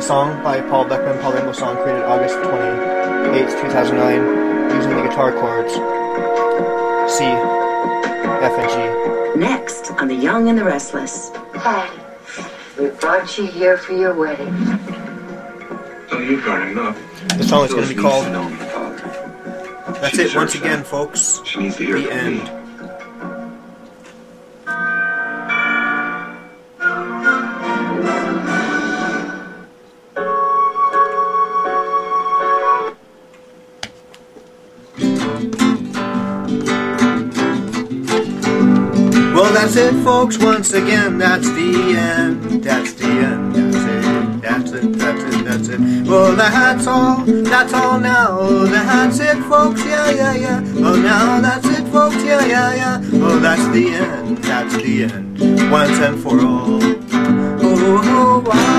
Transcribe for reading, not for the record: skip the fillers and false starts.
a song by Paul Beckman, Paul Rainbow song, created August 28th, 2009, using the guitar chords C, F, and G. Next on the Young and the Restless. Hi, we brought you here for your wedding. Oh, you've got enough. The song is going to be called. That's it once deserves again, that. folks. She needs to hear The from end. me. Well, that's it, folks, once again, that's the end, that's the end, that's it, that's it, that's it. Well, that's all now, that's it, folks, yeah. Well, now that's it, folks, yeah. Well, that's the end, once and for all. Oh, wow.